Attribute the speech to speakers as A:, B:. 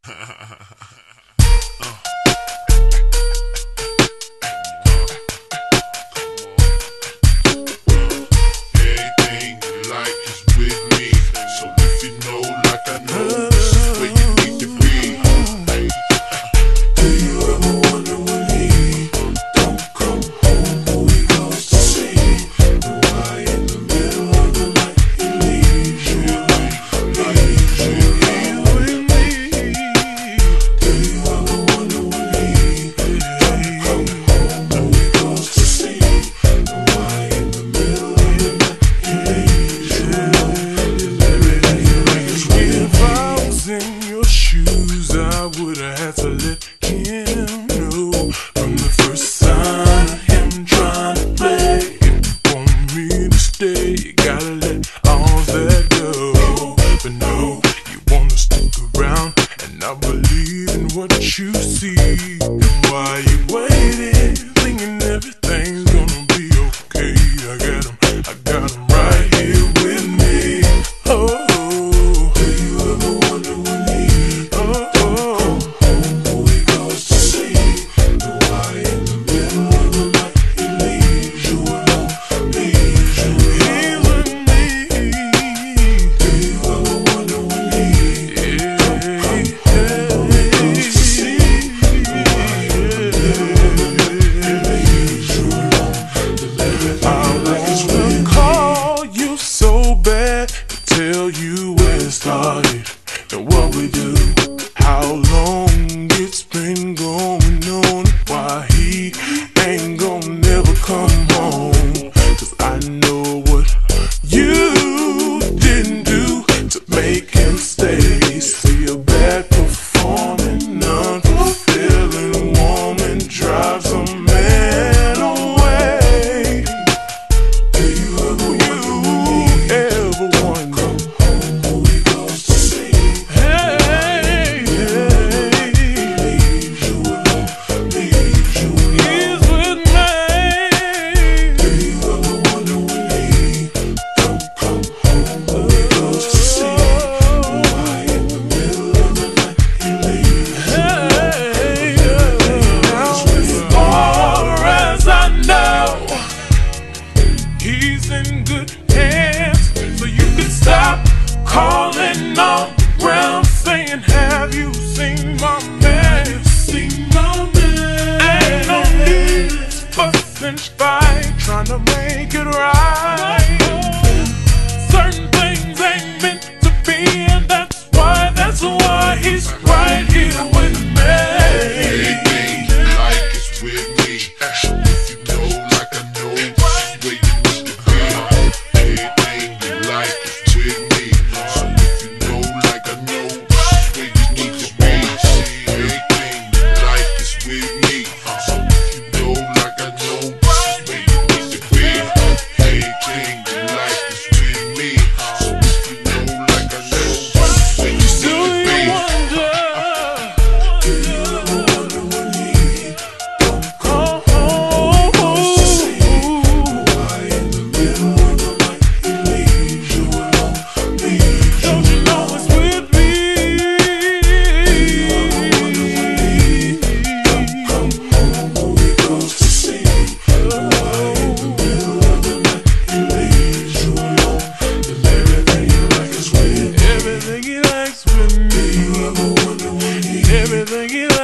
A: Everything you like is with me. So if you know, like I know, this is where you need to be. Hey.
B: Do you ever wonder when he don't come home, who he goes to see? And why in the middle of the night he leaves you alone, leaves you here with me? Do you ever wonder when he don't come home, who he goes to see? And why in the middle of the night he leaves you alone, and everything you like is with me?
C: If I was in your shoes, I would have had to let him know from the first sign of him trying to play. If you want me to stay, you gotta let all that go. But no, you wanna stick around, and I believe in what you see. And why you waiting, thinking everything's gonna be okay? I got him right here with me. Oh.
B: Do you ever wonder when he don't come home, who he goes to see? And why in the middle of the night he leaves you alone, leaves you here with me? Do you ever wonder when he don't come home, who he goes to see? And why in the middle of the night he leaves you alone, and everything like it's with me?
C: Call you so bad to tell you where it started and what we do, how long it's been going on, why he ain't gonna never come home. 'Cause I know what you didn't do to make him stay. See a bad performing, unfulfilling woman drives a man away.
B: Do you ever wonder when he
C: Ever wonder?
B: come home, who he goes to see?
C: Hey,
B: Leaves you alone, leaves you alone.
C: he's with me.
B: Do you ever wonder when he don't come home, who he goes to see? And why in the middle of the night he leaves you alone?
C: Now as far as I know, he's in good hands. So you can stop calling all around saying, have you seen my man? Seen my man? Ain't no need to fuss and fight, trying to make it right. Certain things ain't meant to be, and that's why he's right here with me.
A: Everything you like is with me. So if you know, like I know, this is where you need to be. Everything you like is with me. So if you know, like I know, this is where you need to be. Everything you like is with me. So if you know, like I know, this is where you need to be. Everything you like is with me. So if you know, like I know, this is where you
C: Do
A: need to
C: you
A: be.
C: wonder?
B: Do you ever wonder when he don't come
C: Oh, oh,
B: goes to see? And
C: oh.
B: why in the middle of the night he leaves you alone, leaves you
C: Don't you know it's with me?
B: come home, who he goes to see? And why in the middle of the night he leaves you alone, and everything you like is with me?
C: Everything he likes with
B: Do
C: me.
B: you ever wonder when he
C: Everything he